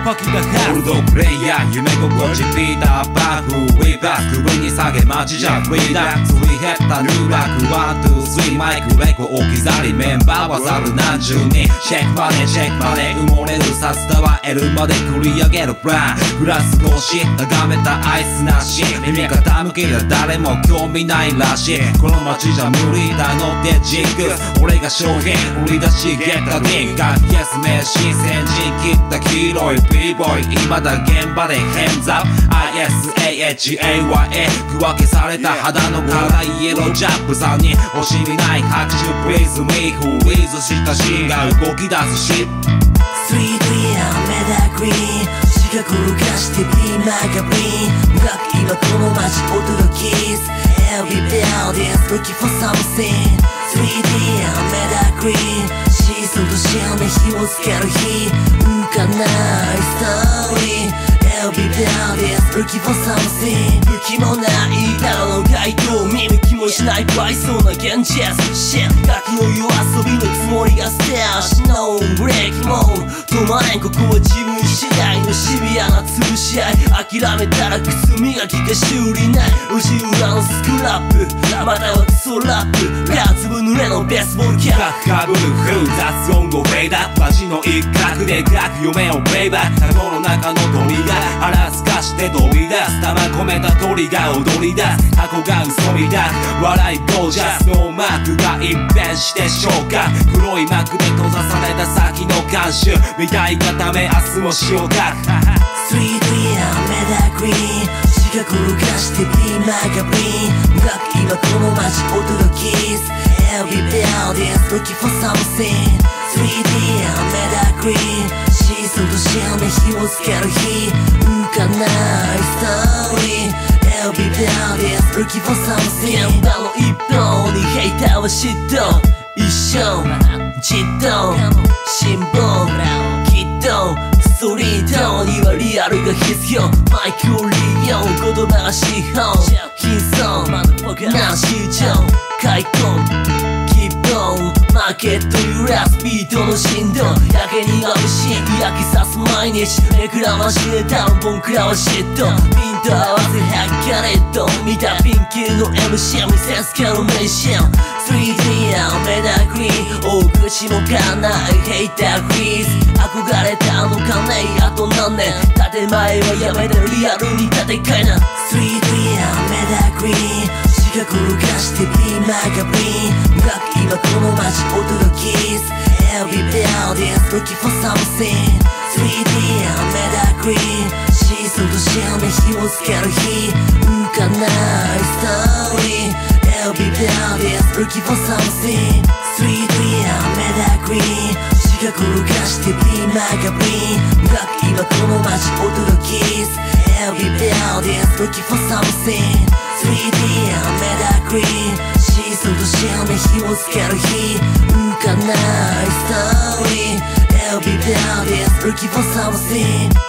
パキなハオールドプレイヤー夢心地ピーターパンフウィーバック上に下げ街じゃフリーダすり減ったルーラックワンツースリーマイクレコ置き去りメンバーはざる何十人チェックマネーチェックマネー埋もれる札束は L まで繰り上げるプラングラス越し眺めたアイスなし耳傾けりゃ誰も興味ないらしいこの街じゃ無理だのってジンクス俺が商品売り出しゲッタディン楽器休め新先陣切った黄色い B-boy 未だ現場でヘンザ ISAHAYA 区分けされた肌の辛いイエロージャップさんに惜しみない拍手 Please me who is したシーンが動き出すし 3D やメダグリーン四角転がして B マガブリン楽器はこの街驚き Every building looking for something 3D やメダグリーンシーソーとシェルに火をつける日浮かないストーリーEvery building looking for something 武器もないただの街灯見向きもしないバイそうな現実 Shit ガキの夜遊びのつもりがステージ No ブレーキも止まれんここは自分次第のシビアな潰し合い諦めたら靴磨きが修理ない路地裏のスクラップまたはクソラップガー粒濡れのベースボールキャップかぶるフル雑音語フェイダー街の一角で書く夢をプレイバックタコの中の鳥が腹すかして飛び出す玉込めた鳥が踊り出すタコが嘘みだ笑いゴージャスノーマークが一変して消化黒い幕で閉ざされた先の監修見たいがため明日もしようか 3D やメダグリーン四角転がして B マガブリン楽器はこの街驚き Every building looking for something 3D やメダグリーンシーソーとシェルに火をつける日浮かないストーリー Every building looking for something 現場の一方にヘイターは嫉妬一生じっと辛抱きっとストリートにはリアルが必要マイクを利用言葉が資本貧相な市場開墾希望マーケット揺らすビートの振動やけに眩しい焼き刺す毎日目くらましネタのボンクラは嫉妬ピンと合わせハッカレット見たピンキーの MC 見せつけるメーション 3D やメダグリーン大口もかないヘイターフリーズ憧れたあの金あと何年建前はやめてリアルに建て替えな 3D やメダグリーン四角転がして B マガブリン楽器はこの街驚き Every building looking for something 3D やメダグリーンシーソーとシェルに火をつける日浮かないストーリー Every building looking for something 3D やメダグリーン四角転がして B マガブリン楽器はこの街驚き Every building looking for something 3D やメダグリーンシーソーとシェルに火をつける日浮かないストーリー Every building looking for something